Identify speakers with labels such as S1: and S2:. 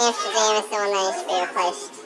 S1: Amsterdam is the one that needs to be replaced.